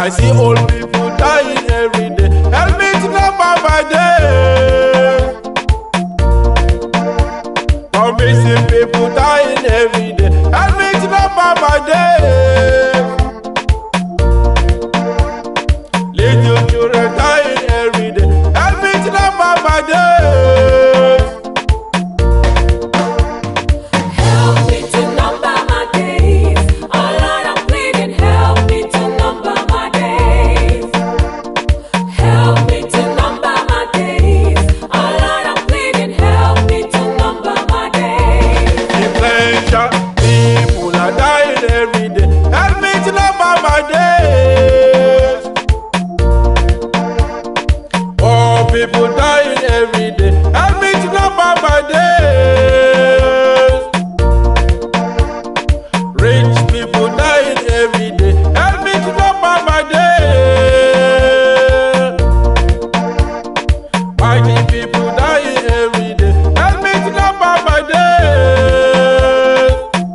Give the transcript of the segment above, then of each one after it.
I see old people dying every day. Help me to number my days. For missing people dying every day. Help me to number my days. Little children dying every day. Help me to number my days. Help me to number my days. Oh Lord, I'm pleading, help me to number my days. Help me to number my days. Oh Lord, I'm pleading, help me to number my days. Dementia, people are dying every day. Help me to number my days. Poor people dying every day. Help me to number my days. Rich people dying every day. Help me to number my days. Mighty people dying every day. Help me to number my days.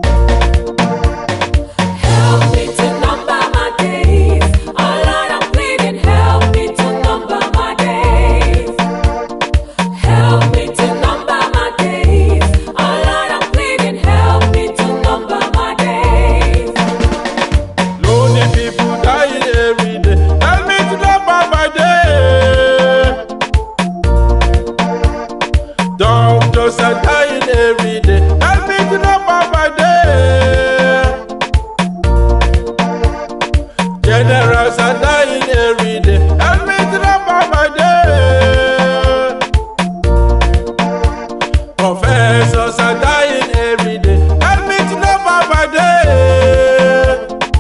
Help me to number my days. Oh Lord, I'm pleading, help me to number my days. Help me to number my days. Oh Lord, I'm pleading, help me to number my days. Lonely people dying every day. Help me to number my days. Doctors are dying every day. Help me to number my days. Generals are dying every day. Help me to number my days. Professors are dying every day. Help me to number my days.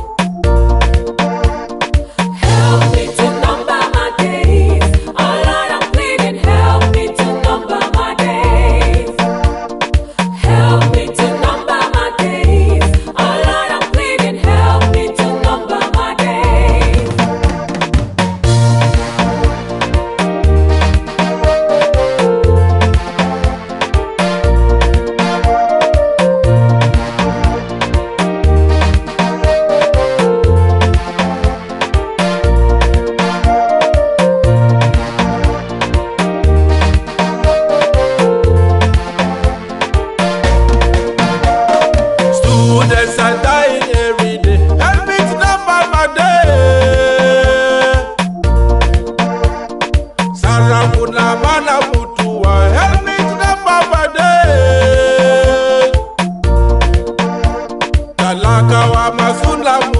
Help me to number my days. Oh Lord, I'm pleading, help me to number my days. Help me to number my days. Oh Lord, I'm pleading, help me to number my days. Students are dying every day. Help me to number my days. Sarakuna mana mutua. Help me to number my days. Talaka wa masula